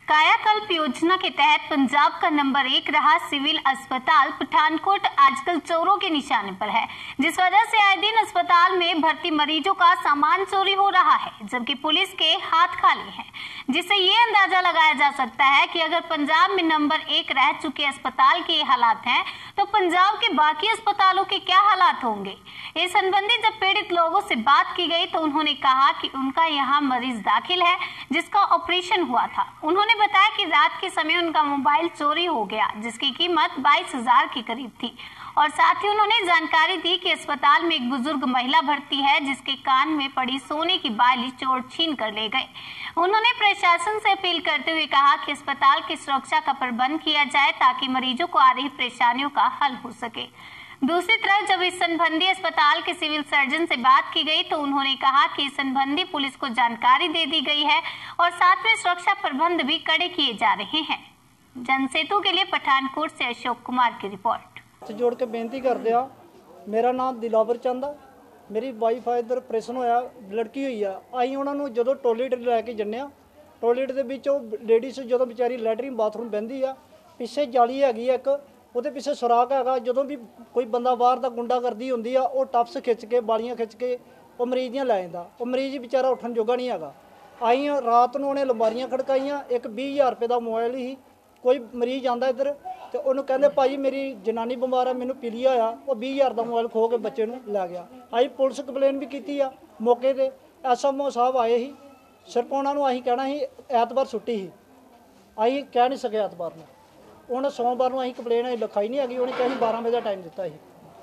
कायाकल्प योजना के तहत पंजाब का नंबर 1 रहा सिविल अस्पताल पठानकोट आजकल चोरों के निशाने पर है, जिस वजह से आए दिन अस्पताल में भर्ती मरीजों का सामान चोरी हो रहा है, जबकि पुलिस के हाथ खाली हैं, जिससे ये अंदाजा लगाया जा सकता है कि अगर पंजाब में नंबर 1 रह चुके अस्पताल के हालात हैं, तो पंजाब के बाकी अस्पतालों के क्या हालात होंगे। इस संबंधी जब पीड़ित लोगों से बात की गई तो उन्होंने कहा कि उनका यहाँ मरीज दाखिल है जिसका ऑपरेशन हुआ था। उन्होंने बताया कि रात के समय उनका मोबाइल चोरी हो गया, जिसकी कीमत 22,000 के करीब थी, और साथ ही उन्होंने जानकारी दी कि अस्पताल में एक बुजुर्ग महिला भर्ती है जिसके कान में पड़ी सोने की बाली चोर छीन कर ले गए। उन्होंने प्रशासन से अपील करते हुए कहा कि अस्पताल की सुरक्षा का प्रबंध किया जाए ताकि मरीजों को आ रही परेशानियों का हल हो सके। दूसरी तरफ जब इस संबंधी अस्पताल के सिविल सर्जन से बात की गई तो उन्होंने कहा कि इस संबंधी पुलिस को जानकारी दे दी गई है और साथ में सुरक्षा प्रबंध भी कड़े किए जा रहे हैं। जनसेतु के लिए पठानकोट से अशोक कुमार की रिपोर्ट। जोड़ के बेनती करते हैं, मेरा नाम दिलावर चंद है, मेरी वाइफ है, इधर ऑपरेशन होया, लड़की हुई है। अं उन्होंने जो टॉयलेट लैके जन्ने टॉयलेट के लेडीज़ जो बेचारी लैटरिन बाथरूम बहती है, पिछे जाली हैगी एक, ਉਹਦੇ ਪਿੱਛੇ ਸੁਰਾਖ ਹੈਗਾ। ਜਦੋਂ ਵੀ ਕੋਈ ਬੰਦਾ ਬਾਹਰ ਦਾ ਗੁੰਡਾਗਰਦੀ ਹੁੰਦੀ ਆ ਉਹ ਟੱਪਸ ਖਿੱਚ ਕੇ ਬਾਲੀਆਂ ਖਿੱਚ ਕੇ ਉਹ ਮਰੀਜ਼ ਦੀਆਂ ਲੈ ਜਾਂਦਾ। ਉਹ ਮਰੀਜ਼ ਵਿਚਾਰਾ ਉੱਠਣ ਜੋਗਾ ਨਹੀਂ ਹੈਗਾ। ਆਈ ਰਾਤ ਨੂੰ ਉਹਨੇ ਲੰਬਾਰੀਆਂ ਖੜਕਾਈਆਂ, ਇੱਕ 20,000 ਰੁਪਏ ਦਾ ਮੋਬਾਈਲ ਹੀ। ਕੋਈ ਮਰੀਜ਼ ਆਂਦਾ ਇੱਧਰ ਤੇ ਉਹਨੂੰ ਕਹਿੰਦੇ ਭਾਈ ਮੇਰੀ ਜਨਾਨੀ ਬਿਮਾਰ ਆ, ਮੈਨੂੰ ਪੀਲੀਆ ਹੋਇਆ, ਉਹ 20,000 ਦਾ ਮੋਬਾਈਲ ਖੋ ਕੇ ਬੱਚੇ ਨੂੰ ਲੈ ਗਿਆ। ਆਈ ਪੁਲਿਸ ਕੰਪਲੇਨ ਵੀ ਕੀਤੀ ਆ ਮੌਕੇ ਤੇ, ਐਸਐਮਓ ਸਾਹਿਬ ਆਏ ਸੀ। ਸਿਰਫ ਉਹਨਾਂ ਨੂੰ ਅਸੀਂ ਕਹਿਣਾ ਸੀ ਐਤਵਾਰ ਛੁੱਟੀ ਸੀ, ਅਸੀਂ ਕਹਿ ਨਹੀਂ ਸਕੇ ਐਤਵਾਰ ਨੂੰ। उन्हें सोमवार को अं कंप्लेन लिखाई नहीं हैगी, उन्हें कहा 12 बजे का टाइम दिता ही।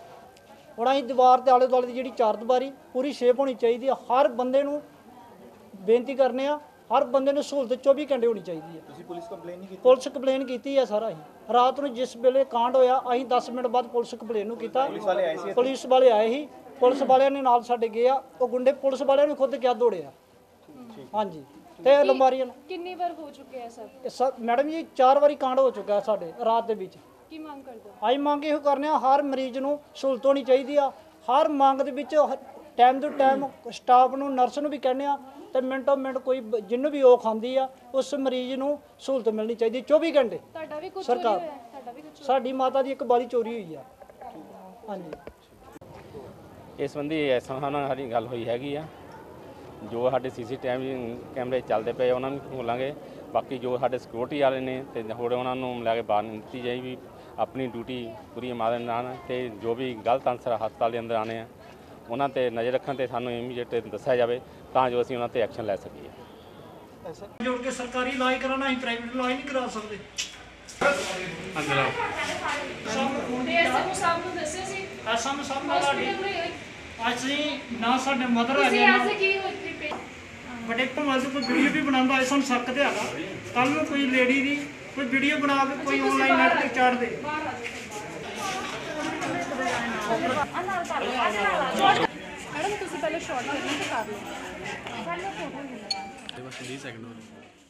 हम अं दीवार के आले दुआले की जी चार दीवारी पूरी शेप होनी चाहिए। हर बंदे नूं बेनती करने, हर बंदे नूं सहूलत 24 घंटे होनी चाहिए। पुलिस कंप्लेन की है सारा ही। रात को जिस वेले कांड होया अं 10 मिनट बाद पुलिस कंप्लेन नूं कीता। पुलिस वाले आए ही, पुलिस वाले ने नाल साडे गए आ, वो गुंडे पुलिस वाले ने खुद क्या दौड़े। हाँ जी, ਤੇ ਲੰਬਾਰੀਆਂ ਕਿੰਨੀ ਵਾਰ ਹੋ ਚੁੱਕੇ ਆ ਸਰ? ਮੈਡਮ ਜੀ 4 ਵਾਰੀ ਕਾਂਡ ਹੋ ਚੁੱਕਾ ਸਾਡੇ ਰਾਤ ਦੇ ਵਿੱਚ। ਕੀ ਮੰਗ ਕਰਦੇ ਹੋ? ਆਈ ਮੰਗ ਇਹੋ ਕਰਨੇ ਆ, ਹਰ ਮਰੀਜ਼ ਨੂੰ ਸਹੂਲਤ ਹੋਣੀ ਚਾਹੀਦੀ ਆ। ਹਰ ਮੰਗ ਦੇ ਵਿੱਚ ਟਾਈਮ ਟੂ ਟਾਈਮ ਸਟਾਫ ਨੂੰ, ਨਰਸ ਨੂੰ ਵੀ ਕਹਿੰਦੇ ਆ ਤੇ ਮਿੰਟੋ ਮਿੰਟ ਕੋਈ ਜਿਹਨੂੰ ਵੀ ਉਹ ਖਾਂਦੀ ਆ ਉਸ ਮਰੀਜ਼ ਨੂੰ ਸਹੂਲਤ ਮਿਲਣੀ ਚਾਹੀਦੀ 24 ਘੰਟੇ। ਤੁਹਾਡਾ ਵੀ ਕੁਝ ਚੋਰੀ ਹੋਇਆ? ਤੁਹਾਡਾ ਵੀ ਕੁਝ? ਸਾਡੀ ਮਾਤਾ ਦੀ ਇੱਕ ਬਾਲੀ ਚੋਰੀ ਹੋਈ ਆ। ਹਾਂਜੀ, ਇਸ ਸੰਬੰਧੀ ਐਸਾ ਸਾਡੀ ਗੱਲ ਹੋਈ ਹੈਗੀ ਆ। जो साढ़े CC कैमरे चलते पे उन्होंने खोलांगे। बाकी जो साढ़े सिक्योरिटी वाले ने तो होर उन्होंने लैके बाहर दी जाए भी अपनी ड्यूटी पूरी ईमानदारी नाल, तो जो भी गलत आंसर हस्पताल के अंदर आने उन्होंने नज़र रखने ते सानू इमीडिएट दस्या जाए तां जो असीं उन्हां ते एक्शन लै सकीए। जोड़ के सरकारी इलाज कराना, असीं प्राइवेट इलाज नहीं करा सकते। ਅਸੀਂ ਨਾ ਸਾਡੇ ਮਦਰ ਆ ਗਏ ਬੜੇ ਭਾਵੇਂ ਕੋਈ ਵੀਡੀਓ ਵੀ ਬਣਾਉਂਦਾ ਹੈ, ਸਾਨੂੰ ਸ਼ੱਕ ਤੇ ਹੈਗਾ ਕੱਲ ਨੂੰ ਕੋਈ ਲੇਡੀ ਦੀ ਕੋਈ ਵੀਡੀਓ ਬਣਾ ਕੇ ਕੋਈ ਆਨਲਾਈਨ ਨੈਟ ਤੇ ਚਾੜ ਦੇ। ਮੈਡਮ ਤੁਸੀਂ ਪਹਿਲੇ ਸ਼ਾਰਟ ਫਿਲਮ ਤੇ ਕਰ ਲਓ। 20 ਸੈਕਿੰਡ